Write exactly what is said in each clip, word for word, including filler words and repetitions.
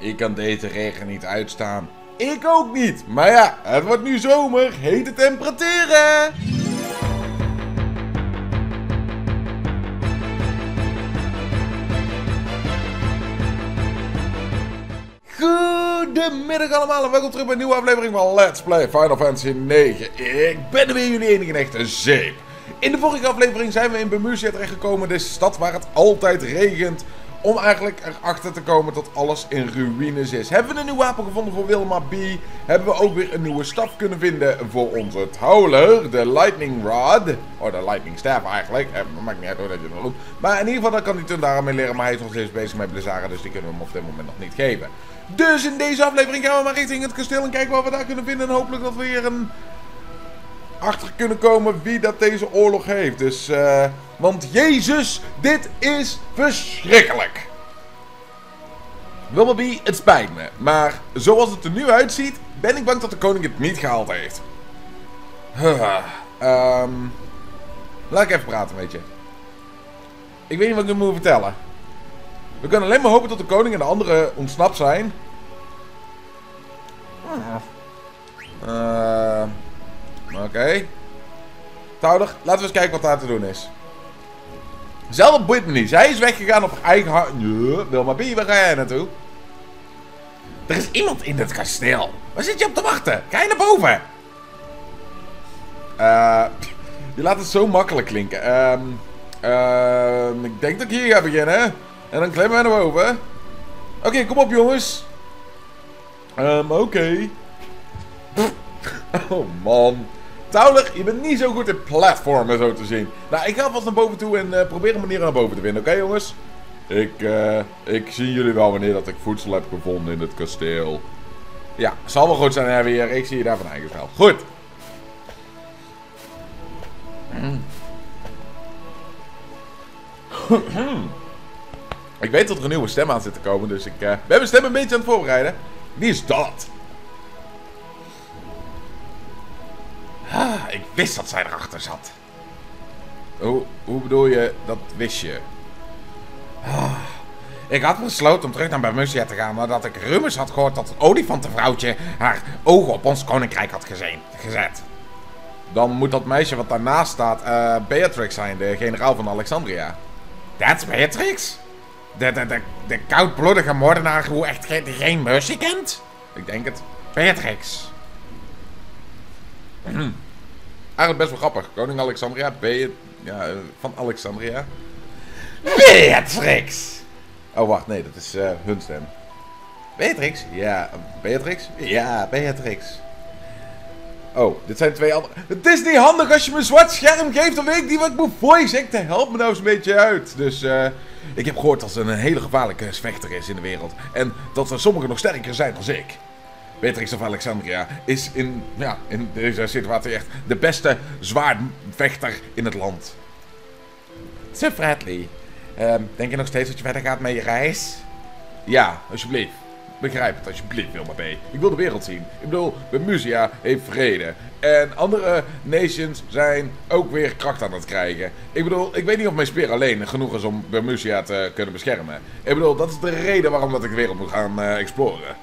Ik kan deze regen niet uitstaan. Ik ook niet. Maar ja, het wordt nu zomer. Hete temperaturen. Goedemiddag allemaal en welkom terug bij een nieuwe aflevering van Let's Play Final Fantasy negen. Ik ben weer jullie enige en echte Zeep. In de vorige aflevering zijn we in Bermusia terechtgekomen, deze stad waar het altijd regent. Om eigenlijk erachter te komen dat alles in ruïnes is. Hebben we een nieuw wapen gevonden voor Wilma B. Hebben we ook weer een nieuwe staf kunnen vinden voor onze Towler. De Lightning Rod. Oh, de Lightning Staff eigenlijk. Eh, maakt niet uit hoe dat je het doet. Maar in ieder geval dan kan hij toen daarmee leren. Maar hij is nog steeds bezig met Blizzara. Dus die kunnen we hem op dit moment nog niet geven. Dus in deze aflevering gaan we maar richting het kasteel. En kijken wat we daar kunnen vinden. En hopelijk dat we weer een... achter kunnen komen wie dat deze oorlog heeft. Dus, uh, want Jezus, dit is verschrikkelijk. Wilma B, het spijt me. Maar zoals het er nu uitziet, ben ik bang dat de koning het niet gehaald heeft. Huh, um, laat ik even praten, weet je. Ik weet niet wat ik nu moet vertellen. We kunnen alleen maar hopen dat de koning en de anderen ontsnapt zijn. Uh, Oké. Okay. Towler, laten we eens kijken wat daar te doen is. Zelf boeit me niet. Zij is weggegaan op eigen hand. Ja, Wilma B, waar ga jij naartoe? Er is iemand in het kasteel. Waar zit je op te wachten? Ga je naar boven? Uh, je laat het zo makkelijk klinken. Um, uh, ik denk dat ik hier ga beginnen. En dan klimmen we naar boven. Oké, okay, kom op jongens. Um, Oké. Okay. Oh man. Towler, je bent niet zo goed in platformen zo te zien. Nou, ik ga vast naar boven toe en uh, probeer een manier naar boven te vinden. Oké okay, jongens? Ik, uh, ik zie jullie wel wanneer dat ik voedsel heb gevonden in het kasteel. Ja, zal wel goed zijn hè weer. Ik zie je daar van eigen spel. Goed. Mm. Ik weet dat er een nieuwe stem aan zit te komen, dus ik uh, ben mijn stem een beetje aan het voorbereiden. Wie is dat? Ah, ik wist dat zij erachter zat. Hoe, hoe bedoel je, dat wist je? Ah, ik had besloten om terug naar Bermusia te gaan nadat ik rumors had gehoord dat het olifantenvrouwtje haar ogen op ons koninkrijk had gezien, gezet. Dan moet dat meisje wat daarnaast staat uh, Beatrix zijn, de generaal van Alexandria. Dat is Beatrix? De, de, de, de koudbloedige moordenaar hoe echt geen, geen mercy kent? Ik denk het. Beatrix. Hmm. Eigenlijk best wel grappig. Koning Alexandria, Be ja, van Alexandria. Beatrix! Oh, wacht, nee, dat is uh, hun stem. Beatrix? Ja, Beatrix? Ja, Beatrix. Oh, dit zijn twee andere... Het is niet handig als je me een zwart scherm geeft, dan weet ik niet wat ik moet voice acten. Help me nou eens een beetje uit. Dus, eh... Uh, ik heb gehoord dat ze een hele gevaarlijke vechter is in de wereld. En dat er sommigen nog sterker zijn dan ik. Beatrix of Alexandria is in, ja, in deze situatie echt de beste zwaardvechter in het land. Sir Bradley, uh, denk je nog steeds dat je verder gaat met je reis? Ja, alsjeblieft. Begrijp het alsjeblieft, Wilma B. Ik wil de wereld zien. Ik bedoel, Bermusia heeft vrede. En andere nations zijn ook weer kracht aan het krijgen. Ik bedoel, ik weet niet of mijn speer alleen genoeg is om Bermusia te kunnen beschermen. Ik bedoel, dat is de reden waarom dat ik de wereld moet gaan uh, exploren.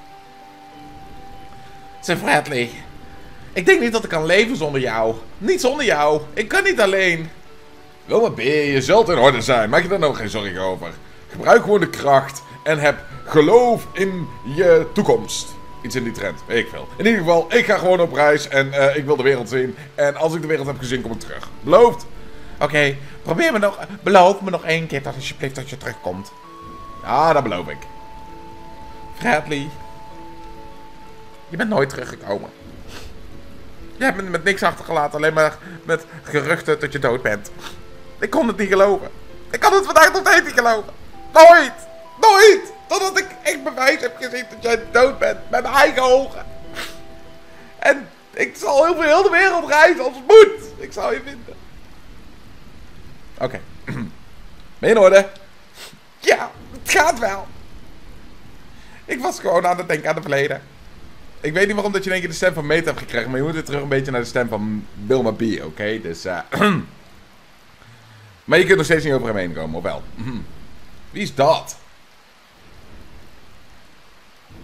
Sir Bradley, ik denk niet dat ik kan leven zonder jou. Niet zonder jou. Ik kan niet alleen. Wilma B, je zult in orde zijn. Maak je daar nou geen zorgen over. Gebruik gewoon de kracht. En heb geloof in je toekomst. Iets in die trend, weet ik veel. In ieder geval, ik ga gewoon op reis en uh, ik wil de wereld zien. En als ik de wereld heb gezien, kom ik terug. Beloofd? Oké, okay, probeer me nog, beloof me nog één keer dat alsjeblieft dat je terugkomt. Ja, dat beloof ik. Bradley, je bent nooit teruggekomen. Je hebt me met niks achtergelaten, alleen maar met geruchten dat je dood bent. Ik kon het niet geloven. Ik kan het vandaag nog steeds niet geloven. Nooit! Nooit! Totdat ik echt bewijs heb gezien dat jij dood bent. Met mijn eigen ogen. En ik zal heel veel heel de wereld reizen als het moet. Ik zal je vinden. Oké. Okay. Ben je in orde? Ja, het gaat wel. Ik was gewoon aan het denken aan het verleden. Ik weet niet waarom dat je in één keer de stem van Meta hebt gekregen. Maar je moet weer terug een beetje naar de stem van Wilma B. Oké, okay? Dus uh, maar je kunt nog steeds niet over hem heen komen, of wel? Wie is dat?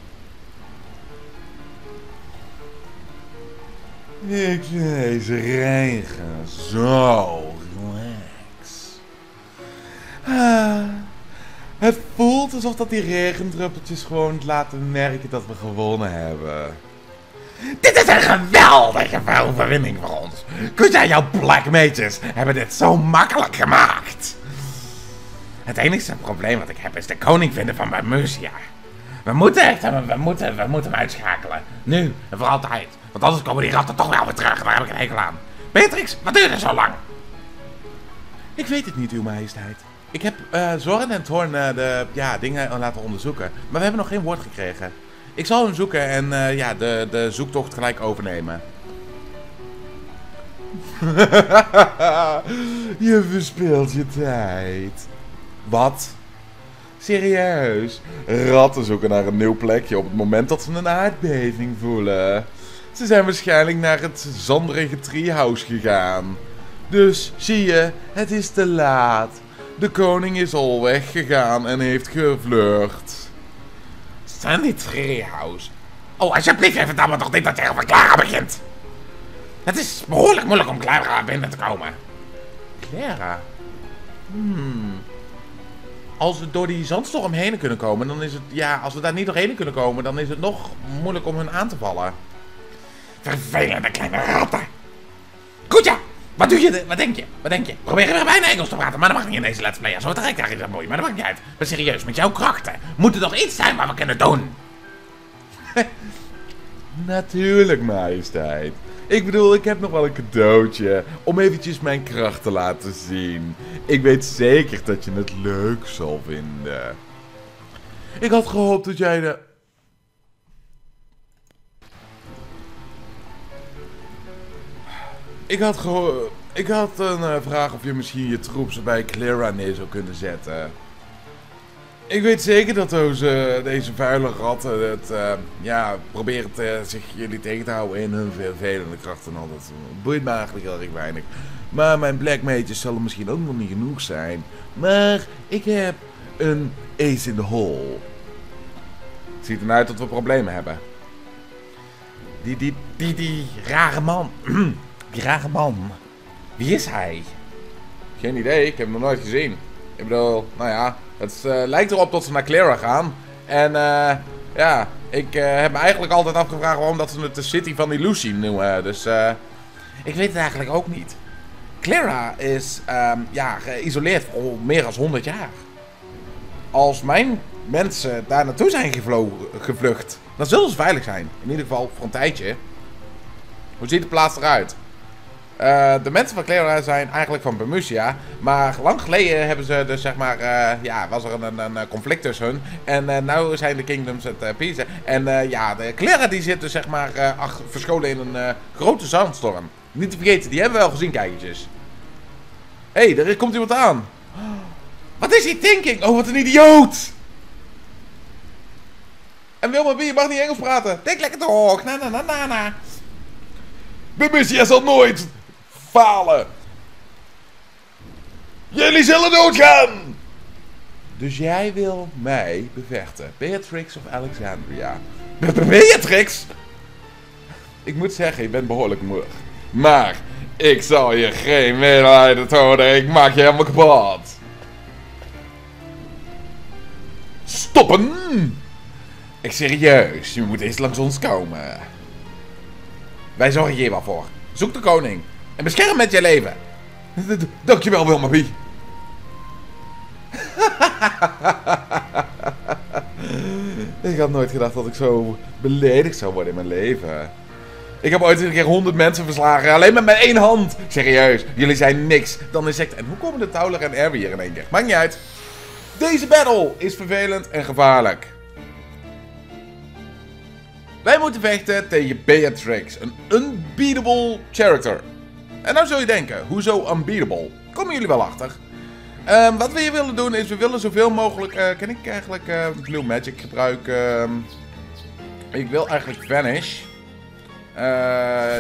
Ik vind deze regen zo relax. Ah, het voelt alsof dat die regendruppeltjes gewoon laten merken dat we gewonnen hebben. Dit is een geweldige overwinning voor ons. Kuja en jouw Black Mages hebben dit zo makkelijk gemaakt. Het enige probleem wat ik heb is de koning vinden van Bamusia. We moeten echt hem, we moeten, we moeten hem uitschakelen. Nu en voor altijd. Want anders komen die ratten toch wel weer terug. Daar heb ik een hekel aan. Beatrix, wat duurt er zo lang? Ik weet het niet, uw majesteit. Ik heb uh, Zorn en Thorn uh, de ja, dingen laten onderzoeken. Maar we hebben nog geen woord gekregen. Ik zal hem zoeken en uh, ja, de, de zoektocht gelijk overnemen. Je verspeelt je tijd. Wat? Serieus? Ratten zoeken naar een nieuw plekje op het moment dat ze een aardbeving voelen. Ze zijn waarschijnlijk naar het zanderige treehouse gegaan. Dus, zie je, het is te laat. De koning is al weggegaan en heeft gevlucht. Sandy Treehouse. Oh, alsjeblieft, even dan maar toch niet dat je over Clara begint. Het is behoorlijk moeilijk om Clara binnen te komen. Clara? Hmm. Als we door die zandstorm heen kunnen komen, dan is het... Ja, als we daar niet doorheen kunnen komen, dan is het nog moeilijk om hun aan te vallen. Vervelende kleine ratten. Kuja, wat doe je? Wat denk je? Wat denk je? Probeer weer bijna Engels te praten, maar dat mag niet in deze let's play. Zo direct krijg je dat mooi, maar dat maakt niet uit. Maar serieus, met jouw krachten moet er toch iets zijn waar we kunnen doen? Natuurlijk, majesteit. Ik bedoel, ik heb nog wel een cadeautje om eventjes mijn kracht te laten zien. Ik weet zeker dat je het leuk zal vinden. Ik had gehoopt dat jij de... Ik had geho... Ik had een uh, vraag of je misschien je troeps bij Clara neer zou kunnen zetten. Ik weet zeker dat deze, deze vuile ratten het, uh, ja, proberen te, zich jullie tegen te houden in hun vervelende krachten. En al dat boeit me eigenlijk heel erg weinig. Maar mijn Black Mages zullen misschien ook nog niet genoeg zijn. Maar ik heb een ace in the hole. Het ziet ernaar uit dat we problemen hebben. Die, die, die, die rare man. Die rare man. Wie is hij? Geen idee, ik heb hem nog nooit gezien. Ik bedoel, nou ja, het uh, lijkt erop dat ze naar Clara gaan. En uh, ja, ik uh, heb me eigenlijk altijd afgevraagd waarom dat ze het de City van Illusion noemen. Dus uh, ik weet het eigenlijk ook niet. Clara is um, ja, geïsoleerd voor al meer dan honderd jaar. Als mijn mensen daar naartoe zijn gevlucht, dan zullen ze veilig zijn. In ieder geval voor een tijdje. Hoe ziet de plaats eruit? Uh, de mensen van Clara zijn eigenlijk van Bamusia, maar lang geleden hebben ze dus zeg maar, uh, ja, was er een, een, een conflict tussen hun. En uh, nu zijn de kingdoms het uh, piezen. En uh, ja, de Clara die zit dus zeg maar uh, ach, verscholen in een uh, grote zandstorm. Niet te vergeten, die hebben we wel gezien, kijkertjes. Hé, hey, er komt iemand aan. Wat is hij thinking? Oh, wat een idioot! En Wilma B, je mag niet Engels praten. Denk lekker door. Na na na na na. Bamusia zal nooit falen. Jullie zullen doodgaan. Dus jij wil mij bevechten. Beatrix of Alexandria? Beatrix? Ik moet zeggen, je bent behoorlijk moedig. Maar ik zal je geen medelijden tonen. Ik maak je helemaal kapot. Stoppen! Ik serieus, je moet eens langs ons komen. Wij zorgen hier wel voor. Zoek de koning. En bescherm met je leven. Dankjewel, Wilma B. Ik had nooit gedacht dat ik zo beledigd zou worden in mijn leven. Ik heb ooit een keer honderd mensen verslagen. Alleen met mijn één hand. Serieus, jullie zijn niks dan insecten. En hoe komen de Tauler en Erwin hier in één keer? Maakt niet uit. Deze battle is vervelend en gevaarlijk. Wij moeten vechten tegen Beatrix, een unbeatable character. En nou zul je denken, hoezo unbeatable? Komen jullie wel achter. Um, wat we hier willen doen is, we willen zoveel mogelijk... Uh, kan ik eigenlijk uh, Blue Magic gebruiken? Um, ik wil eigenlijk Vanish. Uh,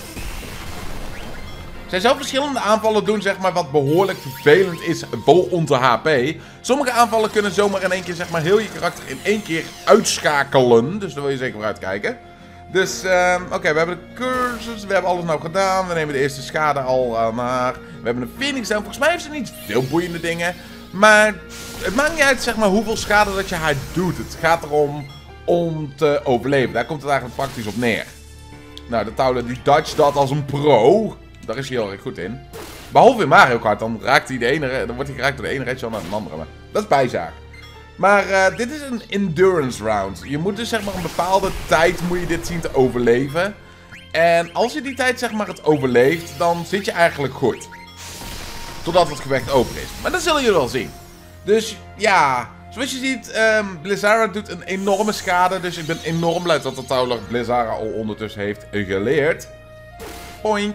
Zij zelf verschillende aanvallen doen, zeg maar, wat behoorlijk vervelend is voor onze H P. Sommige aanvallen kunnen zomaar in één keer, zeg maar, heel je karakter in één keer uitschakelen. Dus daar wil je zeker voor uitkijken. Dus, um, oké, okay, we hebben de cursus, we hebben alles nou gedaan. We nemen de eerste schade al uh, naar. We hebben een Phoenix down. Volgens mij heeft ze niet veel boeiende dingen. Maar het maakt niet uit, zeg maar, hoeveel schade dat je haar doet. Het gaat erom om te overleven. Daar komt het eigenlijk praktisch op neer. Nou, de Tauler die dodge dat als een pro. Daar is hij heel erg goed in. Behalve in Mario Kart, dan, raakt hij de ene, dan wordt hij geraakt door de ene redshot naar de andere. Maar dat is bijzaak. Maar uh, dit is een endurance round. Je moet dus zeg maar een bepaalde tijd moet je dit zien te overleven. En als je die tijd zeg maar het overleeft, dan zit je eigenlijk goed. Totdat het gevecht over is. Maar dat zullen jullie wel zien. Dus ja, zoals je ziet, um, Blizzara doet een enorme schade. Dus ik ben enorm blij dat de Tauler Blizzara al ondertussen heeft geleerd. Poink.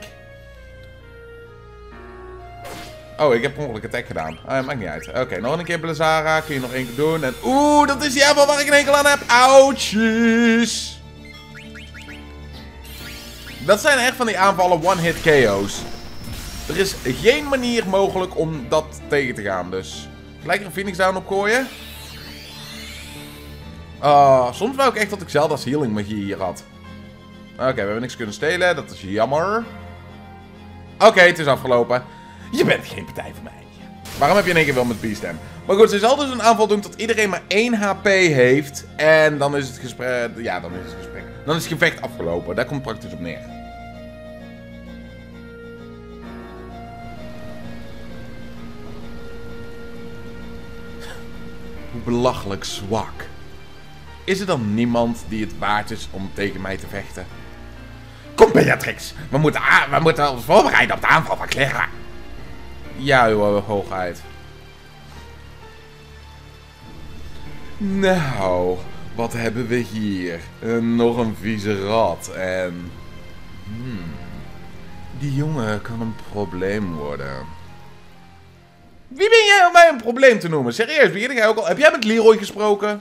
Oh, ik heb per ongeluk attack gedaan. Ah, maakt niet uit. Oké, okay, nog een keer Blizzara. Kun je nog één keer doen. En oeh, dat is die aanval waar ik een enkel aan heb. Ouchies. Dat zijn echt van die aanvallen one-hit K O's. Er is geen manier mogelijk om dat tegen te gaan. Dus gelijk er een Phoenix down op gooien. Uh, soms wou ik echt dat ik Zelda's healing magie hier had. Oké, okay, we hebben niks kunnen stelen. Dat is jammer. Oké, okay, het is afgelopen. Je bent geen partij voor mij. Waarom heb je in één keer wel met Beastem? Maar goed, ze zal dus een aanval doen tot iedereen maar één H P heeft. En dan is het gesprek... Ja, dan is het gesprek. Dan is het gevecht afgelopen. Daar komt het praktisch op neer. Hoe belachelijk zwak. Is er dan niemand die het waard is om tegen mij te vechten? Kom Beatrix, we moeten, we moeten ons voorbereiden op de aanval van Clara. Ja, uw hoogheid. Nou, wat hebben we hier? Uh, nog een vieze rat en... Hmm, die jongen kan een probleem worden. Wie ben jij om mij een probleem te noemen? Serieus, begin jij ook al? Heb jij met Leroy gesproken?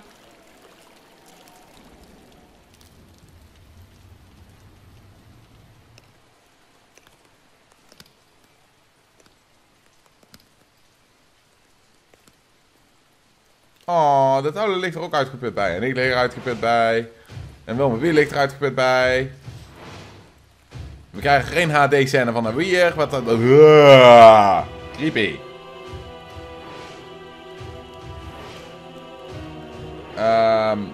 Oh, dat oude ligt er ook uitgeput bij. En ik lig er uitgeput bij. En Wilma Wie ligt er uitgeput bij. We krijgen geen H D-scène van een Wier. Wat dan? Uh, creepy. Um,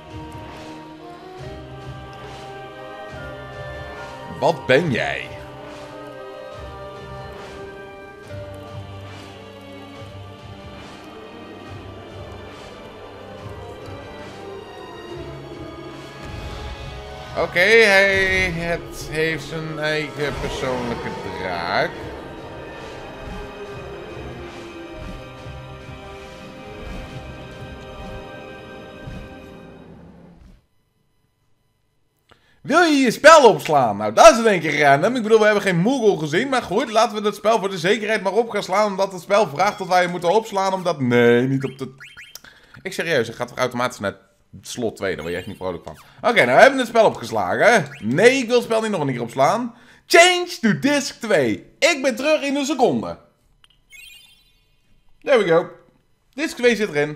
wat ben jij? Oké, okay, hij het heeft zijn eigen persoonlijke draak. Wil je je spel opslaan? Nou, dat is in één keer random. Ik bedoel, we hebben geen Moogle gezien. Maar goed, laten we het spel voor de zekerheid maar op gaan slaan. Omdat het spel vraagt dat wij moeten opslaan. Omdat... Nee, niet op de... Ik serieus, ik ga toch automatisch naar slot twee. Daar word je echt niet vrolijk van. Oké, okay, nou we hebben het spel opgeslagen. Nee, ik wil het spel niet nog een keer opslaan. Change to disc twee. Ik ben terug in een seconde. There we go. Disc twee zit erin.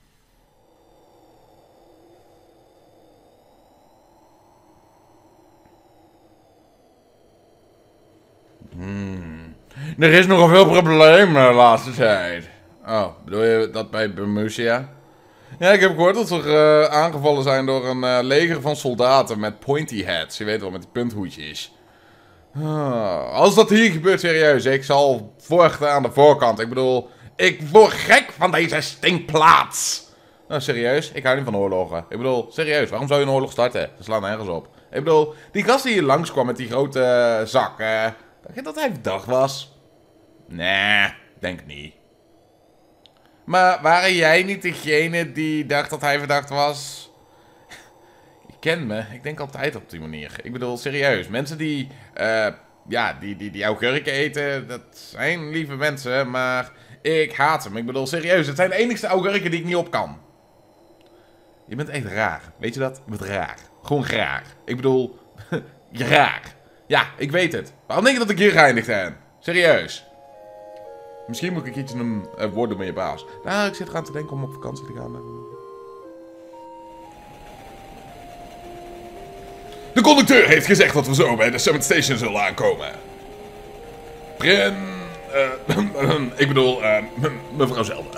Hmm. Er is nog veel probleem de laatste tijd. Oh, bedoel je dat bij Bermusia? Ja, ik heb gehoord dat ze uh, aangevallen zijn door een uh, leger van soldaten met pointy hats. Je weet wel, met die punthoedjes. Oh, als dat hier gebeurt, serieus, ik zal vochten aan de voorkant. Ik bedoel, ik word gek van deze stinkplaats. Nou, serieus, ik hou niet van oorlogen. Ik bedoel, serieus, waarom zou je een oorlog starten? Ze slaan nergens op. Ik bedoel, die gast die hier langskwam met die grote uh, zak, uh, dacht je dat hij verdacht was? Nee, denk niet. Maar waren jij niet degene die dacht dat hij verdacht was? Je kent me, ik denk altijd op die manier. Ik bedoel, serieus, mensen die, uh, ja, die, die, die augurken eten, dat zijn lieve mensen, maar ik haat hem. Ik bedoel, serieus, het zijn de enigste augurken die ik niet op kan. Je bent echt raar, weet je dat? Je bent raar. Gewoon raar. Ik bedoel, raar. Ja, ik weet het. Waarom denk je dat ik hier geëindigd ben? Serieus. Misschien moet ik een keertje een uh, woord doen met je baas. Nou, ik zit eraan te denken om op vakantie te gaan. De conducteur heeft gezegd dat we zo bij de Summit Station zullen aankomen. Prin... Uh, ik bedoel, uh, mevrouw Zelda.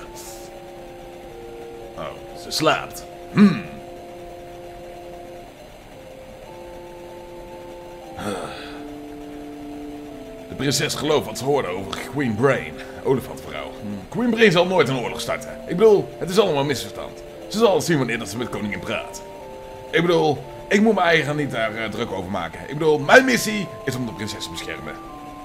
Oh, ze slaapt. Hmm. De prinses gelooft wat ze hoorde over Queen Brain, olifantvrouw. Queen Brain zal nooit een oorlog starten. Ik bedoel, het is allemaal een misverstand. Ze zal zien wanneer dat ze met koningin praat. Ik bedoel, ik moet mijn eigen niet daar uh, druk over maken. Ik bedoel, mijn missie is om de prinses te beschermen.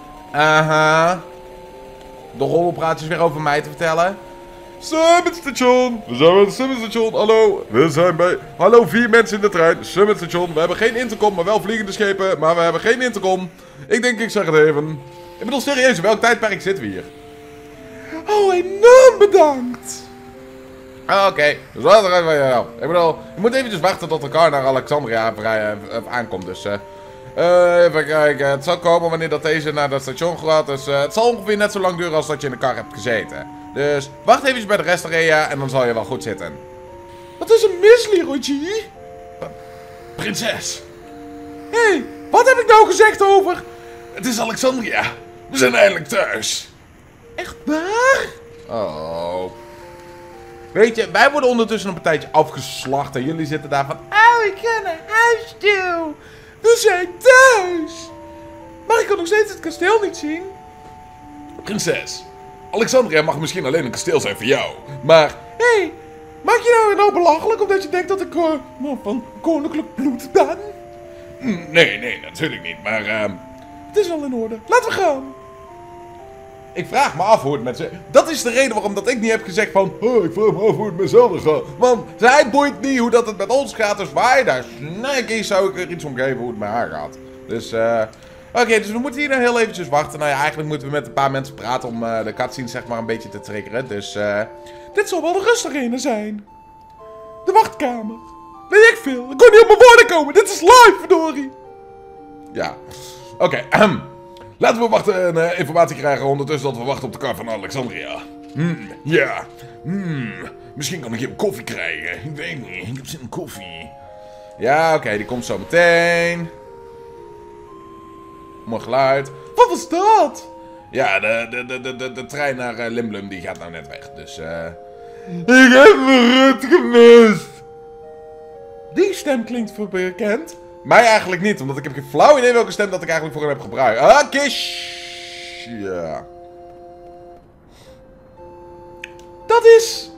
Aha. De rollenpraatjes weer over mij te vertellen. Summit Station. We zijn bij het Summit Station. Hallo. We zijn bij... Hallo, vier mensen in de trein. Summit Station. We hebben geen intercom, maar wel vliegende schepen. Maar we hebben geen intercom. Ik denk, ik zeg het even. Ik bedoel, serieus, in welk tijdperk zitten we hier? Oh, enorm bedankt. Ah, oké. Okay. Dus wat er van jou. Ik bedoel, je moet eventjes wachten tot de car naar Alexandria aankomt. Dus, uh, uh, even kijken. Het zal komen wanneer dat deze naar dat station gaat. Dus uh, het zal ongeveer net zo lang duren als dat je in de car hebt gezeten. Dus wacht eventjes bij de restarea en dan zal je wel goed zitten. Wat is een mis, Leroy G? Prinses. Hé, hey, wat heb ik nou gezegd over? Het is Alexandria. We zijn eindelijk thuis. Echt waar? Oh. Weet je, wij worden ondertussen een partijtje afgeslacht en jullie zitten daar van... Oh, ik ga naar huis toe. We zijn thuis. Maar ik kan nog steeds het kasteel niet zien. Prinses. Alexandria mag misschien alleen een kasteel zijn voor jou, maar... Hé, hey, maak je nou nou belachelijk omdat je denkt dat ik uh, van koninklijk bloed ben? Nee, nee, natuurlijk niet, maar... Uh... Het is wel in orde. Laten we gaan. Ik vraag me af hoe het met ze... Dat is de reden waarom dat ik niet heb gezegd van... Oh, ik vraag me af hoe het met Zelda gaat. Want zij boeit niet hoe dat het met ons gaat, dus waar je daar snakkie zou ik er iets om geven hoe het met haar gaat. Dus, eh... Uh... Oké, okay, dus we moeten hier nou heel eventjes wachten. Nou ja, eigenlijk moeten we met een paar mensen praten om uh, de cutscenes zeg maar een beetje te triggeren. Dus, eh... Uh, dit zal wel de rustige ene zijn. De wachtkamer. Weet ik veel. Ik kon niet op mijn woorden komen. Dit is live, verdorie. Ja. Oké, okay, um, laten we wachten en uh, informatie krijgen ondertussen dat we wachten op de kar van Alexandria. Hmm, ja. Hmm, misschien kan ik hier koffie krijgen. Ik weet niet, ik heb zin in koffie. Ja, oké, okay, die komt zo meteen. Mooi geluid. Wat was dat? Ja, de, de, de, de, de, de trein naar uh, Limblum die gaat nou net weg, dus eh... Uh... Ik heb mijn Rut gemist. Die stem klinkt voor bekend. Mij eigenlijk niet, omdat ik heb geen flauw idee welke stem dat ik eigenlijk voor hem heb gebruikt. Ah, Kish! Ja. Dat is...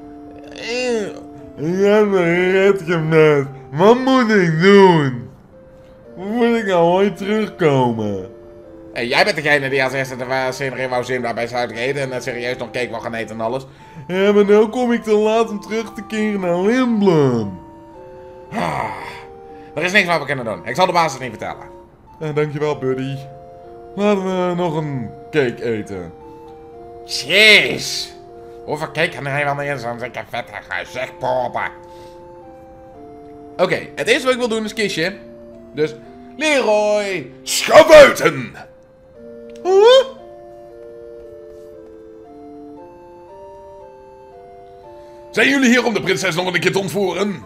Ik heb mijn Rut gemist. Wat moet ik doen? Hoe moet ik nou ooit terugkomen? Hey, jij bent degene die als eerste de scenerie wou zien bij Zuid-Eten en uh, serieus nog cake wou gaan eten en alles. Ja, maar nu kom ik te laat om terug te keren naar Limblum. Ah, er is niks wat we kunnen doen. Ik zal de baas het niet vertellen. Ja, dankjewel, buddy. Laten we nog een cake eten. Jeez. Hoeveel cake kan hij wel niet in zo'n zeker vettige zeg papa. Oké, okay, het eerste wat ik wil doen is kistje. Dus, Leroy, schavuiten! Huh? Zijn jullie hier om de prinses nog een keer te ontvoeren?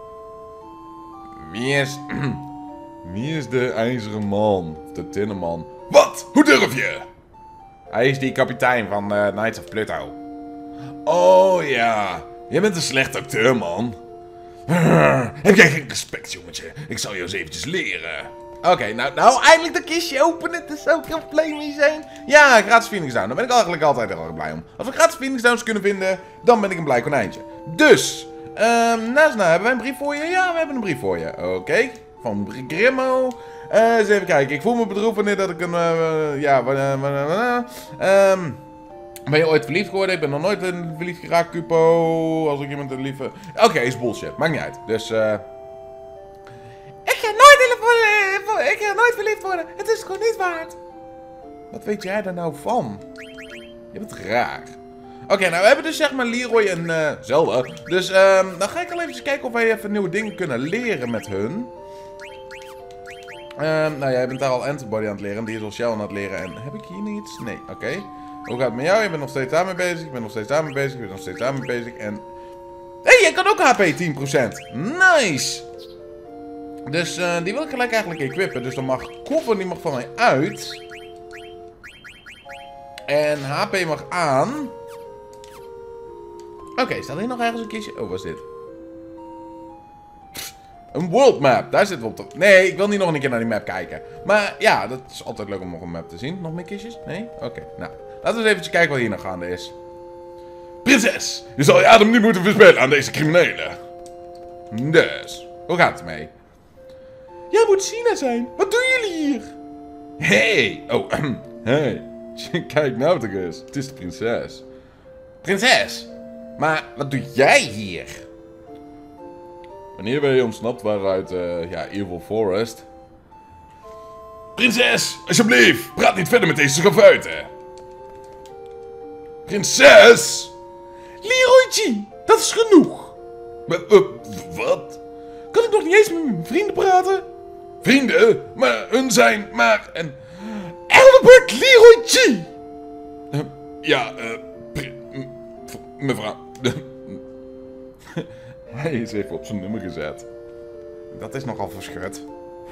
Wie is... Wie is de ijzeren man? Of de tinnen man? Wat? Hoe durf je? Hij is die kapitein van uh, Knights of Pluto. Oh ja, jij bent een slecht acteur, man. Heb jij geen respect, jongetje? Ik zal je eens eventjes leren. Oké, okay, nou, nou eindelijk de kistje openen. Het zou heel flamey zijn. Ja, gratis Phoenix Down. Daar ben ik eigenlijk altijd heel erg blij om. Als we gratis Phoenix Downs kunnen vinden, dan ben ik een blij konijntje. Dus, um, Nasna, hebben wij een brief voor je? Ja, we hebben een brief voor je. Oké, okay. Van Grimmo. Uh, eens even kijken. Ik voel me bedroefd wanneer dat ik een... Uh, ja, uh, uh, um, ben je ooit verliefd geworden? Ik ben nog nooit verliefd geraakt, Cupo. Als ik iemand een lieve... Oké, okay, is bullshit. Maakt niet uit. Dus, eh... Uh... Ik ga nooit, uh, ik ga nooit verliefd worden. Het is gewoon niet waard. Wat weet jij daar nou van? Je bent raar. Oké, okay, nou we hebben dus zeg maar Leroy en uh, Zelda. Dus um, dan ga ik al even kijken of wij even nieuwe dingen kunnen leren met hun. Um, nou, jij bent daar al Antibody aan het leren. Die is al Shell aan het leren. En heb ik hier niet iets? Nee, oké. Okay. Hoe gaat het met jou? Je bent nog steeds daarmee bezig. Ik ben nog steeds daarmee bezig. Ik ben nog steeds daarmee bezig. En... Hé, hey, jij kan ook H P tien procent. Nice! Dus uh, die wil ik gelijk eigenlijk equippen. Dus dan mag koffer, die mag van mij uit. En H P mag aan. Oké, okay, staat hier nog ergens een kistje? Oh, wat is dit? Een world map, daar zitten we op. De... Nee, ik wil niet nog een keer naar die map kijken. Maar ja, dat is altijd leuk om nog een map te zien. Nog meer kistjes? Nee? Oké, okay, nou. Laten we eens even kijken wat hier nog gaande is. Prinses, je zal je adem niet moeten verspillen aan deze criminelen. Dus, hoe gaat het mee? Jij moet China zijn. Wat doen jullie hier? Hey, oh, hey. Kijk nou toch eens. Het is de prinses. Prinses? Maar wat doe jij hier? Wanneer ben je ontsnapt waren uit, uh, ja, Evil Forest. Prinses, alsjeblieft, praat niet verder met deze schavuiten. Prinses! Leroy, dat is genoeg. Maar, uh, wat? Kan ik nog niet eens met mijn vrienden praten? Vrienden? Maar hun zijn maar een... Albert Leroy G! Uh, ja, eh... Uh, mevrouw... Hij is even op zijn nummer gezet. Dat is nogal verschut.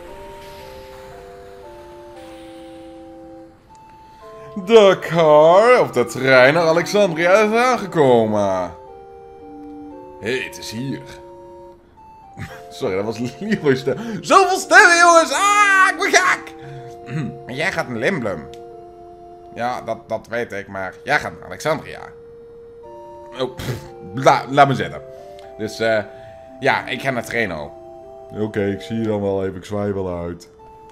De car of de trein naar Alexandria is aangekomen. Hé, hey, het is hier. Sorry, dat was Leroy's stem. Zoveel stemmen, jongens! Ah, ik ben gek! Maar jij gaat naar Limblum. Ja, dat, dat weet ik, maar jij gaat naar Alexandria. Oh, pff, la, laat me zitten. Dus, eh, uh, ja, ik ga naar Treno. Oké, okay, ik zie je dan wel even, ik zwaai wel uit.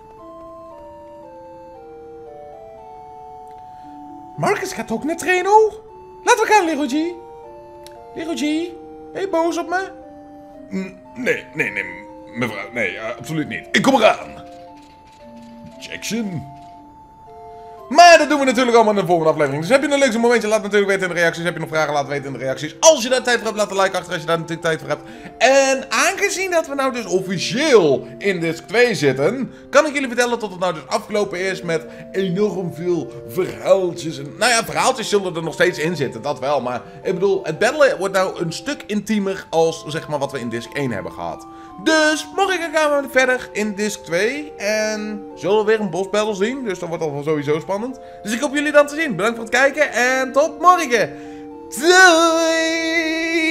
Marcus gaat ook naar Treno? Laten we gaan, Leroy G. Leroy G, ben je boos op me? Nee, nee, nee, mevrouw, nee, uh, absoluut niet. Ik kom eraan. Jackson. Maar dat doen we natuurlijk allemaal in de volgende aflevering. Dus heb je een leukste momentje, laat het natuurlijk weten in de reacties. Heb je nog vragen, laat het weten in de reacties. Als je daar tijd voor hebt, laat een like achter als je daar natuurlijk tijd voor hebt. En aangezien dat we nou dus officieel in disc twee zitten, kan ik jullie vertellen dat het nou dus afgelopen is met enorm veel verhaaltjes. En, nou ja, verhaaltjes zullen er nog steeds in zitten, dat wel. Maar ik bedoel, het battlen wordt nou een stuk intiemer als zeg maar wat we in disc één hebben gehad. Dus morgen gaan we verder in disc twee. En zullen we weer een boss battle zien. Dus dat wordt al sowieso spannend. Dus ik hoop jullie dan te zien. Bedankt voor het kijken en tot morgen. Doei!